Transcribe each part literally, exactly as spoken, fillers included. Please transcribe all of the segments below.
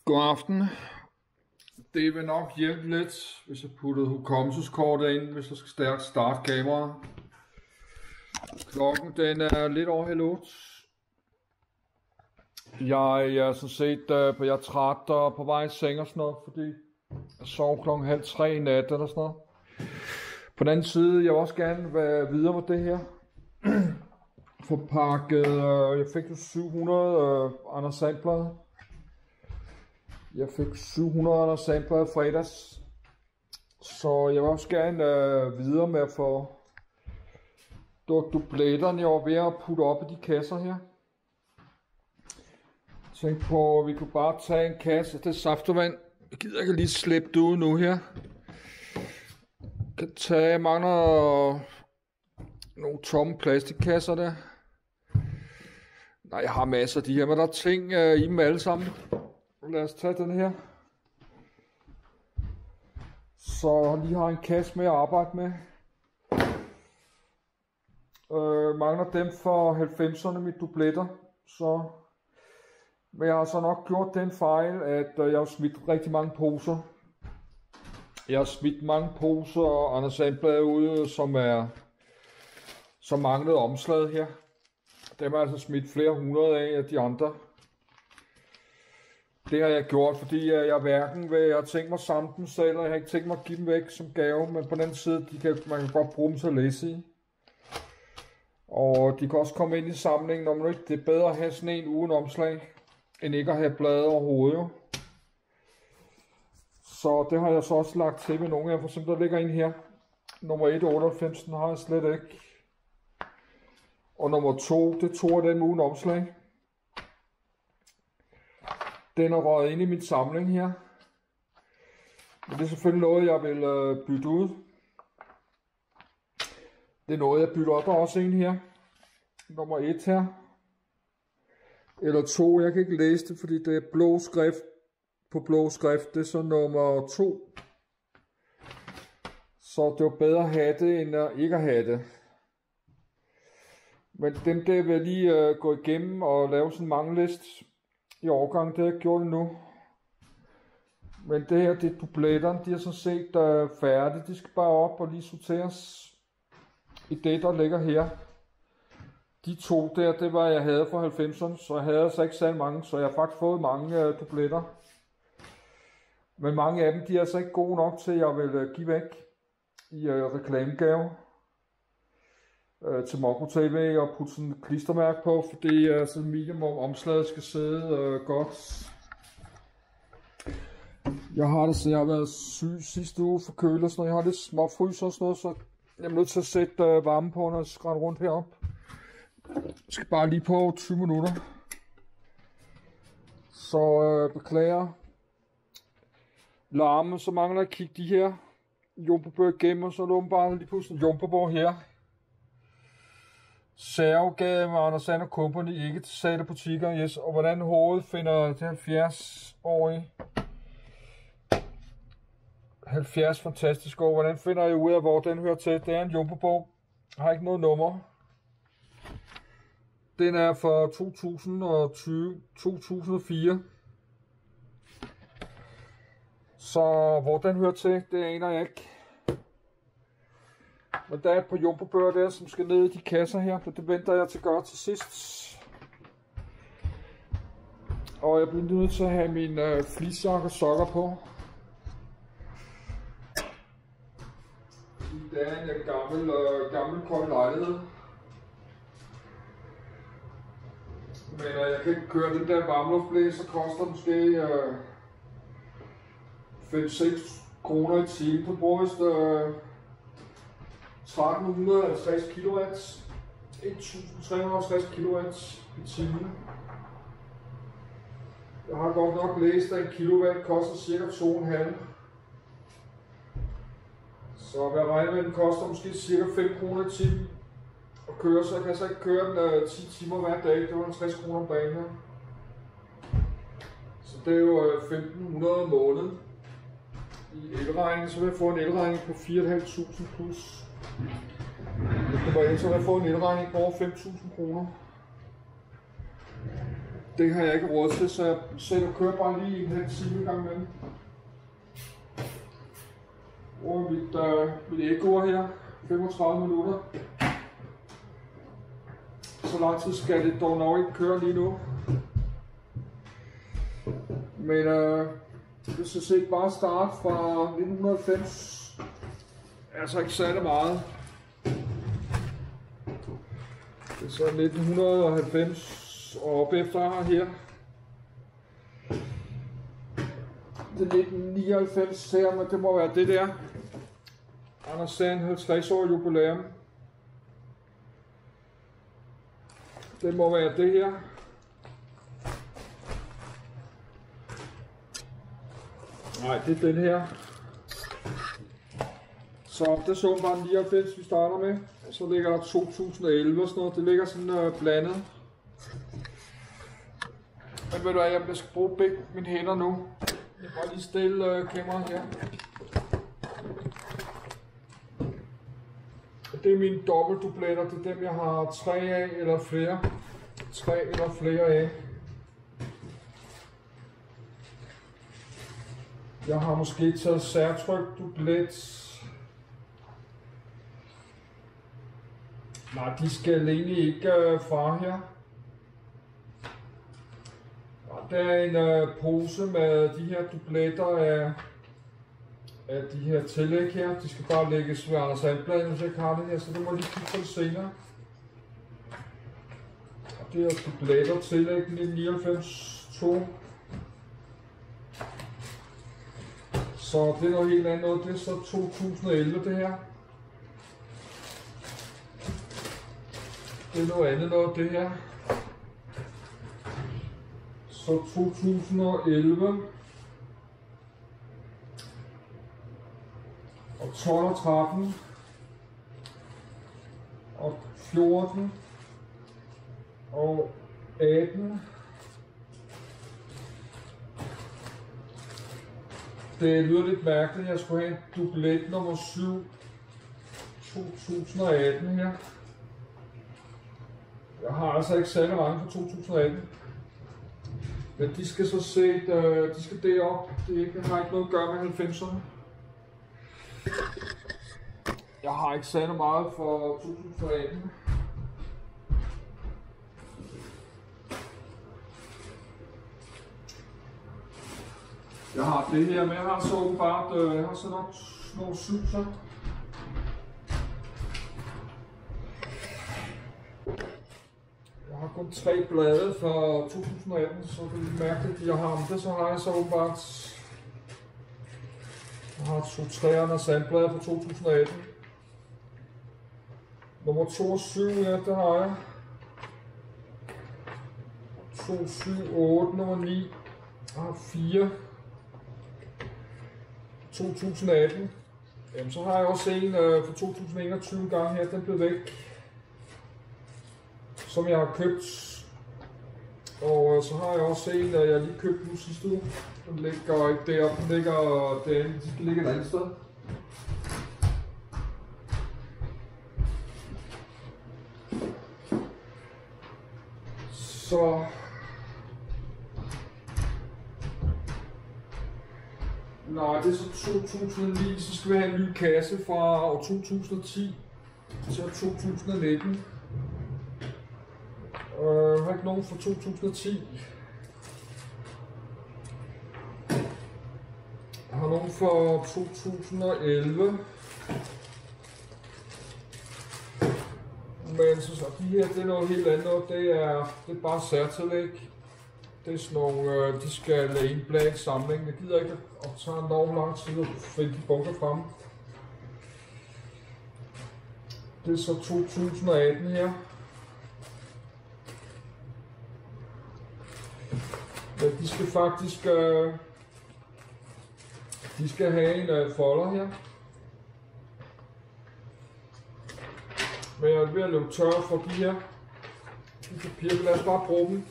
God aften. Det vil nok hjælpe lidt, hvis jeg puttede hukommelseskortet ind, hvis jeg skal stærkt starte kameraet. Klokken den er lidt over halv otte. Jeg er sådan set uh, jeg er træt og på vej i seng og sådan noget, fordi jeg sov klokken halv tre i nat eller sådan noget. På den anden side, jeg vil også gerne være videre med det her. Få pakket, uh, jeg fik jo syv hundrede uh, Anders Sandblad. Jeg fik syv hundrede Anders Sandblad i fredags. Så jeg vil også gerne uh, videre med at få dubletterne, jeg var ved at putte op i de kasser her. Tænk på, at vi kunne bare tage en kasse. Det er saftevand. Jeg gider ikke lige slippe det ud nu her. Jeg kan tage, jeg mangler nogle tomme plastikkasser der. Nej, jeg har masser af de her, men der er ting uh, i dem alle sammen. Lad os tage den her. Så lige har en kasse med at arbejde med. Øh, mangler dem for halvfemserne med dubletter. Så. Men jeg har så nok gjort den fejl, at øh, jeg har smidt rigtig mange poser. Jeg har smidt mange poser og Anders Sandblad ude, som er som manglede omslaget her. Dem har jeg altså smidt flere hundrede af, af de andre. Det har jeg gjort, fordi jeg hverken vil, jeg har tænkt mig at samle dem selv, og jeg har ikke tænkt mig at give dem væk som gave, men på den anden side, de kan, man kan godt bruge dem til at læse i. Og de kan også komme ind i samlingen, når man ikke, det er bedre at have sådan en uden omslag, end ikke at have blade overhovedet jo. Så det har jeg så også lagt til med nogle af, for eksempel der ligger en her. Nummer et otteoghalvfems, den har jeg slet ikke. Og nummer to, det er to af dem uden omslag. Den er røget ind i min samling her. Men det er selvfølgelig noget, jeg vil øh, bytte ud. Det er noget, jeg bytter op. Der er også en her. Nummer et her. Eller to. Jeg kan ikke læse det, fordi det er blå skrift på blå skrift. Det er så nummer to. Så det var bedre at have det, end at ikke at have det. Men dem der vil jeg lige øh, gå igennem og lave sådan en mangeliste i overgang, det har jeg gjort nu. Men det her, det er dubletterne, de er sådan set uh, færdige. De skal bare op og lige sorteres i det, der ligger her. De to der, det var jeg havde fra halvfemserne, så jeg havde altså ikke særlig mange, så jeg har faktisk fået mange uh, dubletter. Men mange af dem, de er altså ikke gode nok til, at jeg vil uh, give væk i uh, reklamegave uh, til Mokko T V og putte sådan et klistermærke på, fordi uh, sådan minimum omslaget skal sidde uh, godt. Jeg har det, så jeg har været syg sidste uge for køle og sådan noget. Jeg har lidt småfryser og sådan noget, så jeg er nødt til at sætte uh, varme på, når jeg skal rundt herop. Jeg skal bare lige på tyve minutter. Så uh, beklager. Larme, så mangler jeg at kigge de her Jumbo igennem, og så er det bare lige pludselig Jumbo her. Servogade med Anders Sand Company, ikke til salg i butikker, yes. Og hvordan hovedet finder det halvfjerds-årige. halvfjerds fantastisk år. Hvordan finder jeg ud af, hvor den hører til? Det er en Jumbo-bog. Har ikke noget nummer. Den er fra to tusind og tyve, to tusind og fire. Så hvor den hører til, det aner jeg ikke. Men der er et par Jumbo-bøger der, som skal ned i de kasser her, så det venter jeg til at gøre til sidst. Og jeg bliver nødt til at have mine øh, fleecejakke og sokker på. Det er en øh, gammel, øh, gammel kold lejlighed. Men øh, jeg kan ikke køre den der varmluftblæser, koster måske øh, fem til seks kroner i timen. Du bruger vist øh, tretten halvtreds kilowatt, et tusind tre hundrede og halvtreds kilowatt i timen. Jeg har godt nok læst, at en kilowatt koster cirka to komma fem. Så hvad jeg regner med, den koster måske cirka fem kroner i timen at køre, så jeg kan så ikke køre den uh, ti timer hver dag. Det var halvtreds kroner om dagen her. Så det er jo uh, femten hundrede om måneden i elregning, så vil jeg få en elregning på fire tusind fem hundrede plus. Hvis det var ellers, så vil jeg få en elregning på over fem tusind kroner. det har jeg ikke råd til, så jeg sætter kører bare lige en halv time i gang med den. Og mit, øh, mit æggeord her, femogtredive minutter. Så lang tid skal det dog nok ikke køre lige nu. Men øh, hvis jeg set bare starte fra nitten halvfems, altså ikke særlig meget. Det er så nitten halvfems og op efter her. Det er nitten nioghalvfems her, men det må være det der. Anders Sand halvtreds år jubilæum. Det må være det her. Nej, det er den her. Så det så bare nioghalvfems, vi starter med. Så ligger der to tusind og elleve og sådan noget. Det ligger sådan uh, blandet. Men ved du hvad, jeg skal bruge begge mine hænder nu. Jeg må lige stille uh, kameraet her. Det er mine dobbeltdubletter. Det er dem, jeg har tre af eller flere. Tre eller flere af. Jeg har måske taget særtryk dublet. Nej, de skal egentlig ikke øh, fra her. Der er en øh, pose med de her dubletter af, af de her tillæg her. De skal bare lægges ved Anders Sandblad, hvis jeg ikke har det her, så det må jeg lige kigge på det senere. Og det er dubletter tillæg nitten nioghalvfems to. Så det er noget helt andet. Det er så to tusind og elleve det her. Det er noget andet noget det her. Så to tusind og elleve. Og tolv og tretten. Og fjorten. Og atten. Det lyder lidt mærkeligt, jeg skulle have en dublet nummer syv. to tusind og atten her. Jeg har altså ikke særlig mange for to tusind og atten. Men de skal så set, øh, de skal derop. Det ikke, har ikke noget at gøre med halvfemserne. Jeg har ikke særlig meget for to tusind og atten. Jeg har det her, men jeg har så åbenbart, øh, jeg har så nok nogle syv så. Jeg har kun tre blade for to tusind og atten, så det er lidt mærkeligt, at jeg har om det. Så har jeg så åbenbart, jeg har to træerne og sandblade for to tusind og atten. Nummer to og syv, ja, det har jeg. to, syv, otte, nummer ni. Jeg har fire. to tusind og atten. Jamen, så har jeg også en øh, for to tusind og enogtyve gange her, den blev væk. Som jeg har købt. Og øh, så har jeg også en, øh, jeg lige købte nu sidste uge. Den ligger ikke deroppe, den ligger derinde, de skal ligge et andet sted. Så nej, det er så to tusind og ni, så skal vi have en ny kasse fra år to tusind og ti til to tusind og nitten. Øh, jeg har ikke nogen fra to tusind og ti. Jeg har nogen for to tusind og elleve. Men så, så de her, det er noget helt andet. Det er, det er bare særtillæg. Det er sådan nogle, øh, de skal lade en blank samling. Jeg gider ikke at tage en lov lang tid at finde de bunker frem. Det er så to tusind og atten her. Ja, de skal faktisk, øh, de skal have en øh, folder her. Men jeg er ved at løbe tør for de her. De papirer, lad os bare bruge dem.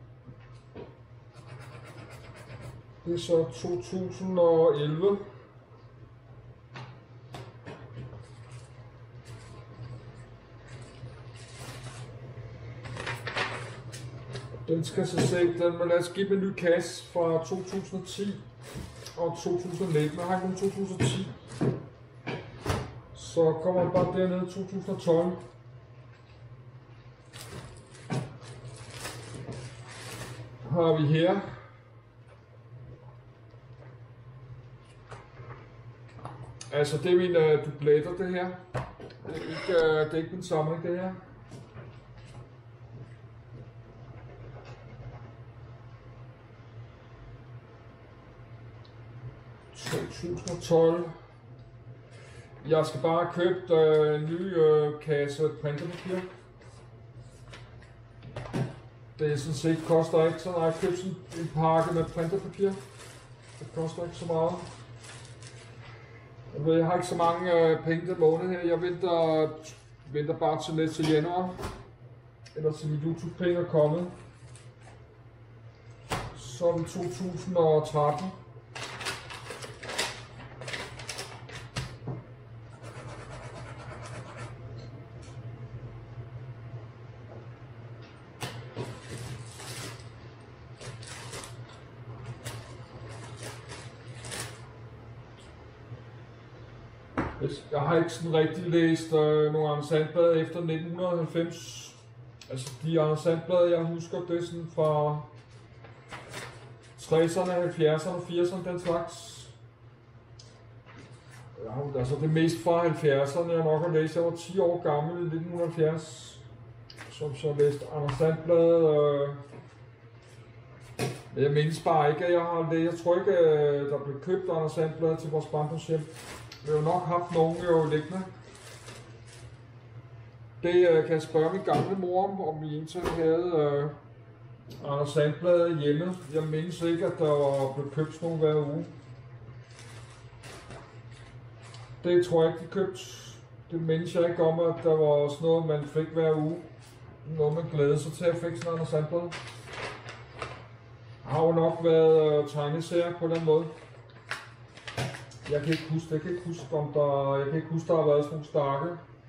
Det er så to tusind og elleve. Den skal så se, den må lade os give en ny kasse fra to tusind og ti og to tusind nitten. Jeg har ikke nogen to tusind og ti. Så kommer den bare dernede i to tusind og tolv. Har vi her. Altså det er mine uh, dubletter, det her. Det er ikke, uh, det er ikke min samling, det her. to tusind og tolv. Jeg skal bare have købt uh, en ny uh, kasse printerpapir. Det er sådan set koster ikke så meget. Jeg har købt sådan en pakke med printerpapir. Det koster ikke så meget. Jeg, ved, jeg har ikke så mange uh, penge den måned her. Jeg venter, venter bare til lidt til januar. Eller til mit YouTube-penge er kommet. Så er det to tusind og tretten. Jeg har ikke sådan rigtig læst øh, nogle Anders Sandblad efter nitten halvfems. Altså de Anders Sandblad, jeg husker, det er sådan fra tresserne, halvfjerdserne, firserne, den slags. Ja, altså det mest fra halvfjerdserne, jeg nok har læst. Jeg var ti år gammel i nitten halvfjerds, som så læste Anders Sandblad. Øh. Jeg mindes bare ikke, at jeg har læst. Jeg tror ikke, at der blev købt Anders Sandblad til vores barndomshjem. Vi har jo nok haft nogen jo liggende. Det uh, kan jeg spørge min gamle mor om, om vi indtil havde uh, Anders Sandblad hjemme. Jeg mindes ikke, at der var blevet købt sådan nogle hver uge. Det tror jeg ikke, de købte. Det mindes jeg ikke om, at der var sådan noget, man fik hver uge. Noget man glædede sig til at fik sådan Anders Sandblad. Har jo nok været uh, tegneserier på den måde. Jeg kan ikke huske, jeg kan ikke huske, om der, jeg kan ikke huske, der har været sådan nogle starke.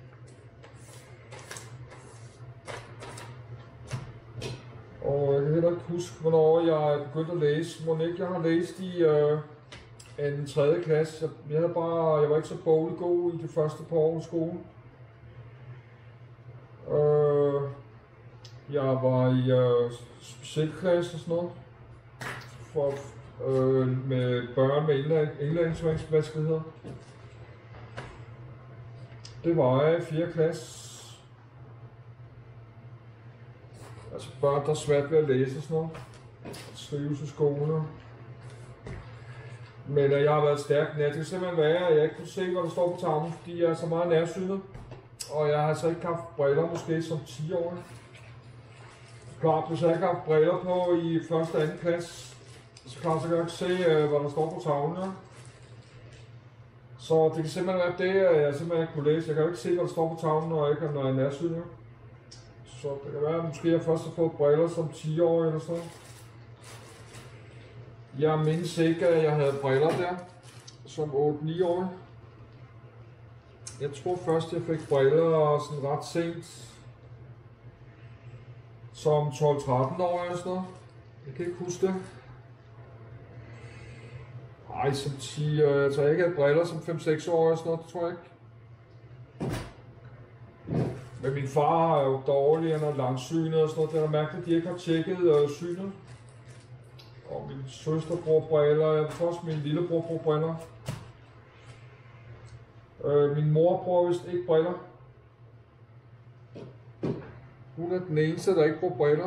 Og jeg kan heller ikke huske, hvornår jeg er begyndt at læse. Må ikke, jeg har læst i øh, en tredje klasse. Jeg, jeg, havde bare, jeg var ikke så boglig god i de første par år i skolen. Øh, jeg var i øh, specialklasse og sådan noget. For, Øh, med børn med indlæringsvanskeligheder. Det var jeg i fjerde klasse. Altså børn, der er svært ved at læse og sådan noget. Skrives i skolen. Men øh, jeg har været stærk. Ja, det kan simpelthen være, at jeg ikke kunne se, hvad der står på tavlen, fordi jeg er så meget nærsynet. Og jeg har altså ikke haft briller måske som ti år. Klart, hvis jeg ikke har haft briller på i første og anden klasse, så kan jeg så godt se, hvad der står på tavlen. Ja. Så det kan simpelthen være det, at jeg simpelthen ikke kunne læse. Jeg kan jo ikke se, hvad der står på tavlen, når jeg ikke har noget nærsynet. Så det kan være, at måske jeg først har fået briller som ti-årig eller sådan. Jeg mindes ikke, at jeg havde briller der som otte-ni-årig. Jeg tror først, jeg fik briller sådan ret sent. Som tolv-tretten-årig eller sådan noget. Jeg kan ikke huske det. Ej, som ti, øh, så jeg ikke havde briller som fem-seks år og sådan noget, det tror jeg ikke. Men min far er jo dårlig, han er langsynet og sådan noget, det er mærkeligt, at de ikke har tjekket øh, synet. Og min søster bruger briller, jeg tror også min lillebror bruger briller. Øh, min mor bruger vist ikke briller. Hun er den eneste, der ikke bruger briller.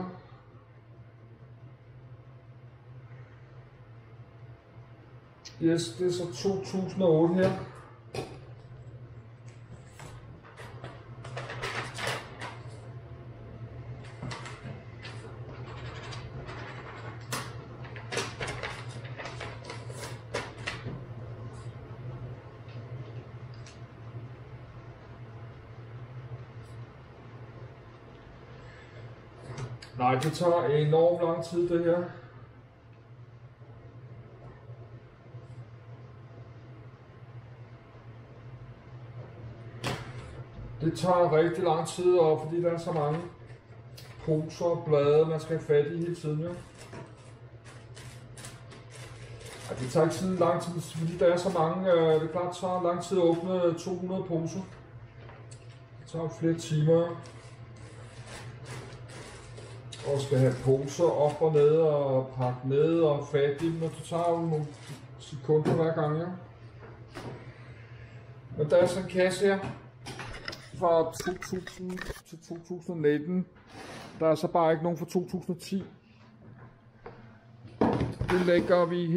Yes, det er så to tusind og otte her. Nej, det tager enormt lang tid det her. Det tager rigtig lang tid, og fordi der er så mange poser og blade, man skal have fat i hele tiden, jo. Ja, det tager ikke sådan lang tid, fordi der er så mange, øh, det er klart, det tager lang tid at åbne to hundrede poser. Det tager flere timer. Og skal have poser op og ned og pakke ned og fat i dem, og det tager jo nogle sekunder hver gang, ja. Men der er sådan en kasse her fra to tusind til to tusind nitten. Der er så bare ikke nogen fra to tusind og ti. Det lægger vi